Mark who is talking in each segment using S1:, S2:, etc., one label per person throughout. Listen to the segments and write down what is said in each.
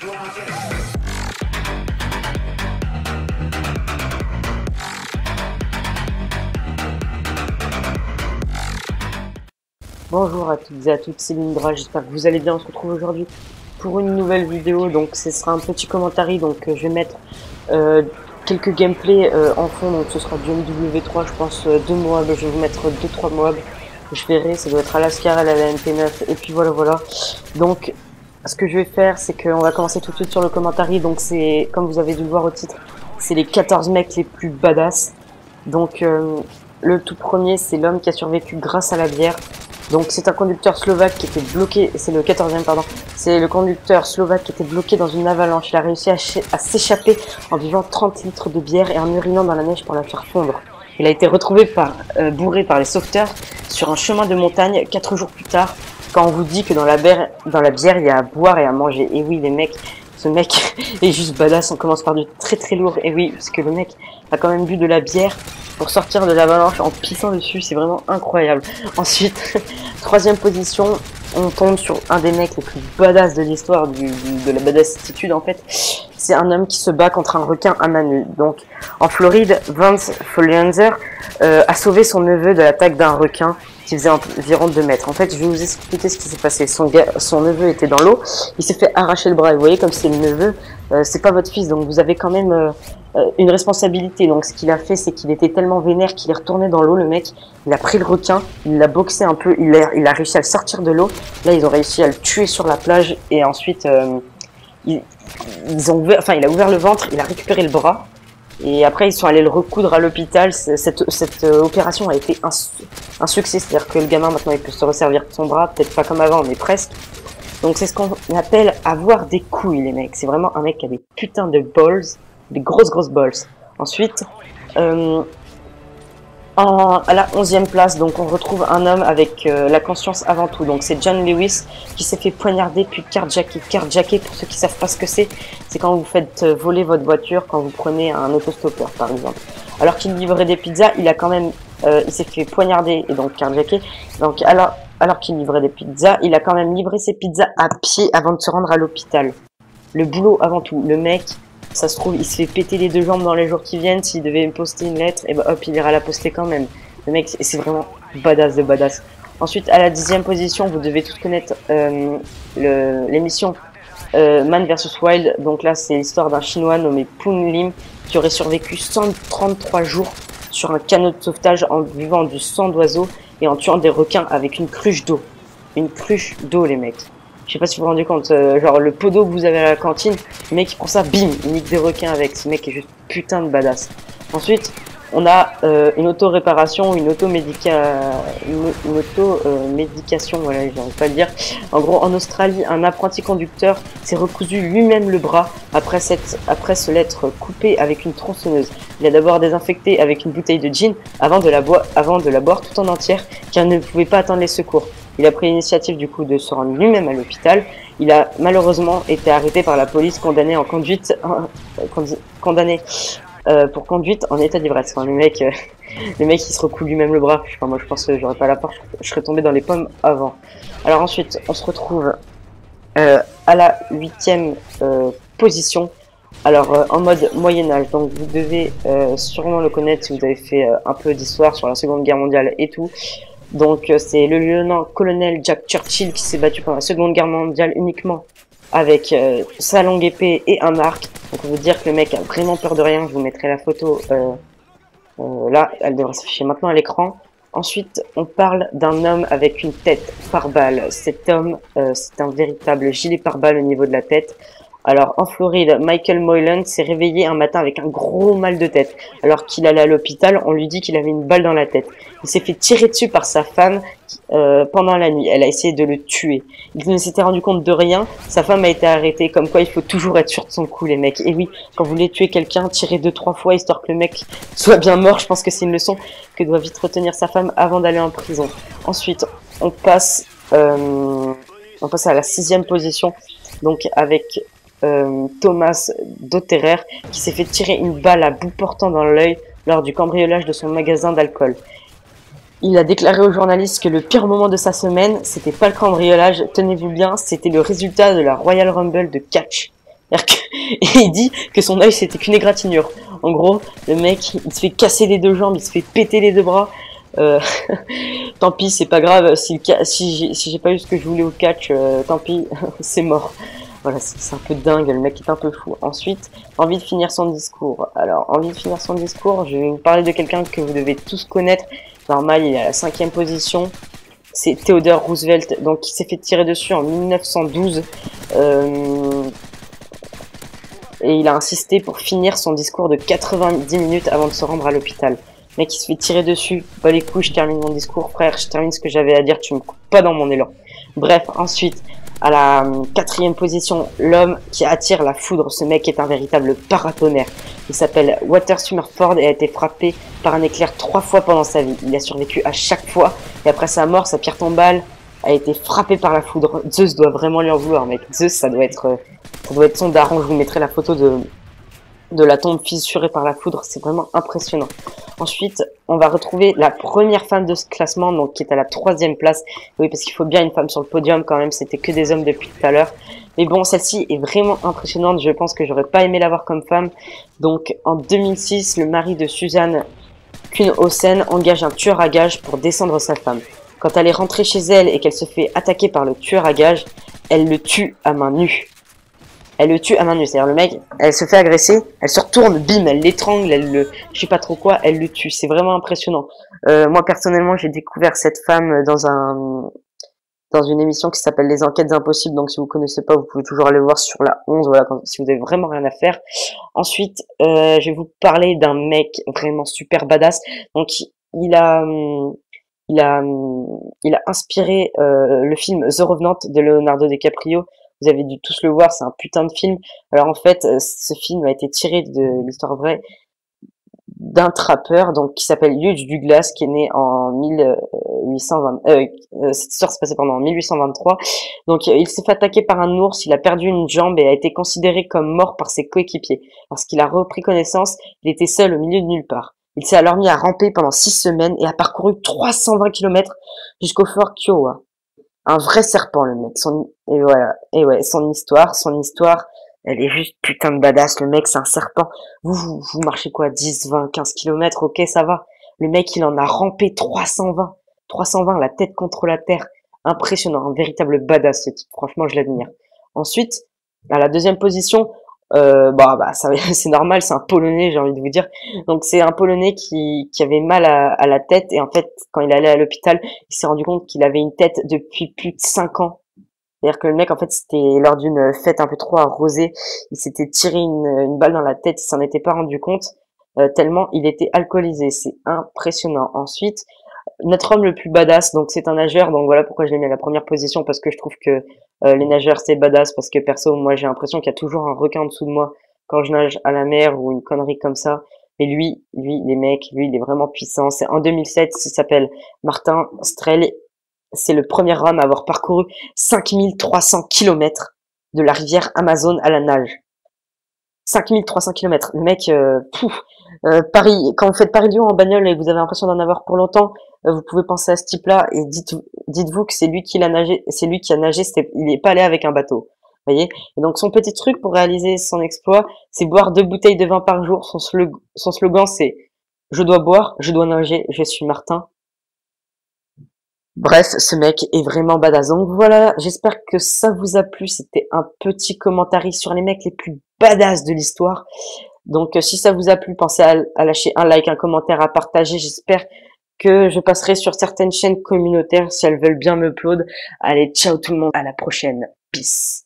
S1: Bonjour à toutes et à toutes, c'est Lindra, j'espère que vous allez bien. On se retrouve aujourd'hui pour une nouvelle vidéo. Donc ce sera un petit commentaire, donc je vais mettre quelques gameplays en fond. Donc ce sera du MW3, je pense 2 mobs, je vais vous mettre 2-3 mobs. Je verrai, ça doit être à la Scar, à la MP9, et puis voilà. Donc ce que je vais faire, c'est qu'on va commencer tout de suite sur le commentaire. Donc c'est, comme vous avez dû le voir au titre, c'est les 14 mecs les plus badass. Donc le tout premier, c'est l'homme qui a survécu grâce à la bière. Donc c'est un conducteur slovaque qui était bloqué, c'est le 14e pardon, c'est le conducteur slovaque qui était bloqué dans une avalanche. Il a réussi à s'échapper en buvant 30 litres de bière et en urinant dans la neige pour la faire fondre. Il a été retrouvé bourré par les sauveteurs sur un chemin de montagne 4 jours plus tard, quand on vous dit que dans la bière il y a à boire et à manger. Et oui les mecs, ce mec est juste badass. On commence par du très lourd, et oui, parce que le mec a quand même bu de la bière pour sortir de l'avalanche en pissant dessus, c'est vraiment incroyable. Ensuite, troisième position, on tombe sur un des mecs les plus badass de l'histoire de la badassitude en fait. C'est un homme qui se bat contre un requin à main nue. Donc en Floride, Vance Follienzer a sauvé son neveu de l'attaque d'un requin qui faisait environ 2 mètres. En fait, je vais vous expliquer ce qui s'est passé. Son neveu était dans l'eau, il s'est fait arracher le bras. Et vous voyez, comme c'est le neveu, c'est pas votre fils, donc vous avez quand même une responsabilité. Donc ce qu'il a fait, c'est qu'il était tellement vénère qu'il est retourné dans l'eau, le mec. Il a pris le requin, il l'a boxé un peu, il a réussi à le sortir de l'eau. Là, ils ont réussi à le tuer sur la plage, et ensuite il a ouvert le ventre, il a récupéré le bras. Et après, ils sont allés le recoudre à l'hôpital. Cette opération a été un succès. C'est-à-dire que le gamin, maintenant, il peut se resservir de son bras. Peut-être pas comme avant, mais presque. Donc, c'est ce qu'on appelle avoir des couilles, les mecs. C'est vraiment un mec qui a des putains de balls. Des grosses balls. Ensuite, à la 11e place, donc on retrouve un homme avec la conscience avant tout. Donc c'est John Lewis qui s'est fait poignarder puis carjacker. Carjacker, pour ceux qui savent pas ce que c'est quand vous faites voler votre voiture, quand vous prenez un autostoppeur par exemple. Alors qu'il livrait des pizzas, il a quand même, il s'est fait poignarder et donc carjacker. Donc alors qu'il livrait des pizzas, il a quand même livré ses pizzas à pied avant de se rendre à l'hôpital. Le boulot avant tout. Le mec, ça se trouve, il se fait péter les 2 jambes dans les jours qui viennent. S'il devait me poster une lettre, et bah hop, il ira la poster quand même. Le mec, c'est vraiment badass de badass. Ensuite, à la 10e position, vous devez tous connaître l'émission Man vs Wild. Donc là, c'est l'histoire d'un Chinois nommé Poon Lim qui aurait survécu 133 jours sur un canot de sauvetage en buvant du sang d'oiseaux et en tuant des requins avec une cruche d'eau. Une cruche d'eau, les mecs. Je sais pas si vous vous rendez compte, genre le pot d'eau que vous avez à la cantine, le mec il prend ça, bim, il nique des requins avec. Ce mec est juste putain de badass. Ensuite, on a une auto-réparation, une auto-médication, voilà, j'arrive pas à le dire. En gros, en Australie, un apprenti conducteur s'est recousu lui-même le bras après se l'être coupé avec une tronçonneuse. Il a d'abord désinfecté avec une bouteille de gin avant de la boire tout en entière, car il ne pouvait pas attendre les secours. Il a pris l'initiative du coup de se rendre lui-même à l'hôpital. Il a malheureusement été arrêté par la police, condamné pour conduite en état d'ivresse. Enfin, le mec il se recoule lui-même le bras. Enfin, moi je pense que j'aurais pas la force, je serais tombé dans les pommes avant. Alors ensuite, on se retrouve à la 8e position. Alors en mode Moyen-Âge, donc vous devez sûrement le connaître si vous avez fait un peu d'histoire sur la Seconde Guerre mondiale et tout. Donc c'est le lieutenant-colonel Jack Churchill qui s'est battu pendant la Seconde Guerre mondiale uniquement avec sa longue épée et un arc. Donc on veut dire que le mec a vraiment peur de rien. Je vous mettrai la photo là, elle devrait s'afficher maintenant à l'écran. Ensuite, on parle d'un homme avec une tête par balle. Cet homme, c'est un véritable gilet pare-balles au niveau de la tête. Alors, en Floride, Michael Moylan s'est réveillé un matin avec un gros mal de tête. Alors qu'il allait à l'hôpital, on lui dit qu'il avait une balle dans la tête. Il s'est fait tirer dessus par sa femme pendant la nuit. Elle a essayé de le tuer. Il ne s'était rendu compte de rien. Sa femme a été arrêtée. Comme quoi, il faut toujours être sûr de son coup, les mecs. Et oui, quand vous voulez tuer quelqu'un, tirez 2-3 fois, histoire que le mec soit bien mort. Je pense que c'est une leçon que doit vite retenir sa femme avant d'aller en prison. Ensuite, on passe à la 6e position. Donc, avec Thomas Dotterer qui s'est fait tirer une balle à bout portant dans l'œil lors du cambriolage de son magasin d'alcool. Il a déclaré aux journalistes que le pire moment de sa semaine, c'était pas le cambriolage, tenez-vous bien, c'était le résultat de la Royal Rumble de catch. Et il dit que son œil c'était qu'une égratignure. En gros, le mec, il se fait casser les deux jambes, il se fait péter les deux bras. Tant pis, c'est pas grave. Si j'ai pas eu ce que je voulais au catch, tant pis, c'est mort. Voilà, c'est un peu dingue, le mec est un peu fou. Ensuite, envie de finir son discours. Alors, envie de finir son discours, je vais vous parler de quelqu'un que vous devez tous connaître. Normal, il est à la 5e position. C'est Theodore Roosevelt, donc il s'est fait tirer dessus en 1912. Et il a insisté pour finir son discours de 90 minutes avant de se rendre à l'hôpital. Le mec, il se fait tirer dessus. Bah les couilles, je termine mon discours, frère. Je termine ce que j'avais à dire, tu me coupes pas dans mon élan. Bref, ensuite, à la 4e position, l'homme qui attire la foudre. Ce mec est un véritable paratonnerre. Il s'appelle Walter Summerford et a été frappé par un éclair 3 fois pendant sa vie. Il a survécu à chaque fois. Et après sa mort, sa pierre tombale a été frappée par la foudre. Zeus doit vraiment lui en vouloir, mec. Zeus, ça doit être son daron. Je vous mettrai la photo de la tombe fissurée par la foudre. C'est vraiment impressionnant. Ensuite, on va retrouver la première femme de ce classement, donc qui est à la 3e place. Oui, parce qu'il faut bien une femme sur le podium quand même. C'était que des hommes depuis tout à l'heure. Mais bon, celle-ci est vraiment impressionnante. Je pense que j'aurais pas aimé l'avoir comme femme. Donc, en 2006, le mari de Suzanne Kuhnhausen engage un tueur à gages pour descendre sa femme. Quand elle est rentrée chez elle et qu'elle se fait attaquer par le tueur à gages, elle le tue à main nue. Elle le tue à main nue, c'est-à-dire le mec, elle se fait agresser, elle se retourne, bim, elle l'étrangle, je sais pas trop quoi, elle le tue. C'est vraiment impressionnant. Moi personnellement, j'ai découvert cette femme dans une émission qui s'appelle Les Enquêtes Impossibles. Donc si vous connaissez pas, vous pouvez toujours aller voir sur la 11, voilà, si vous avez vraiment rien à faire. Ensuite, je vais vous parler d'un mec vraiment super badass. Donc il a inspiré le film The Revenant de Leonardo DiCaprio. Vous avez dû tous le voir, c'est un putain de film. Alors en fait, ce film a été tiré de l'histoire vraie d'un trappeur, donc qui s'appelle Hugh Douglas, qui est né en 1820. Cette histoire s'est passée pendant 1823. Donc il s'est fait attaquer par un ours, il a perdu une jambe et a été considéré comme mort par ses coéquipiers. Lorsqu'il a repris connaissance, il était seul au milieu de nulle part. Il s'est alors mis à ramper pendant 6 semaines et a parcouru 320 km jusqu'au fort Kiowa. Un vrai serpent, le mec. Et voilà. Et ouais, son histoire, elle est juste putain de badass. Le mec, c'est un serpent. Vous marchez quoi? 10, 20, 15 km, ok, ça va. Le mec, il en a rampé 320. 320, la tête contre la terre. Impressionnant. Un véritable badass, ce type. Franchement, je l'admire. Ensuite, à la 2e position, c'est normal, c'est un Polonais, j'ai envie de vous dire. Donc c'est un Polonais qui avait mal à la tête, et en fait quand il allait à l'hôpital, il s'est rendu compte qu'il avait une tête depuis plus de 5 ans. C'est-à-dire que le mec, en fait, c'était lors d'une fête un peu trop arrosée, il s'était tiré une balle dans la tête, il s'en était pas rendu compte, tellement il était alcoolisé. C'est impressionnant. Ensuite, notre homme le plus badass, donc c'est un nageur, donc voilà pourquoi je l'ai mis à la 1re position, parce que je trouve que les nageurs c'est badass, parce que perso moi j'ai l'impression qu'il y a toujours un requin en dessous de moi quand je nage à la mer ou une connerie comme ça. Mais lui les mecs, lui il est vraiment puissant. C'est en 2007, il s'appelle Martin Strel, c'est le premier homme à avoir parcouru 5300 km de la rivière Amazon à la nage. 5300 km, le mec, Paris, quand vous faites Paris-Lyon en bagnole et que vous avez l'impression d'en avoir pour longtemps, vous pouvez penser à ce type-là et dites-vous que c'est lui qui a nagé, il est pas allé avec un bateau. Voyez? Et donc son petit truc pour réaliser son exploit, c'est boire 2 bouteilles de vin par jour. Son slogan c'est je dois boire, je dois nager, je suis Martin. Bref, ce mec est vraiment badass. Donc voilà, j'espère que ça vous a plu. C'était un petit commentaire sur les mecs les plus badass de l'histoire. Donc si ça vous a plu, pensez à lâcher un like, un commentaire, à partager. J'espère que je passerai sur certaines chaînes communautaires si elles veulent bien me upload. Allez, ciao tout le monde, à la prochaine. Peace.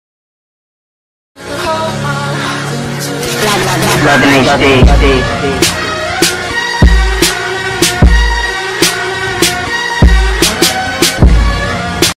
S2: Love and stay.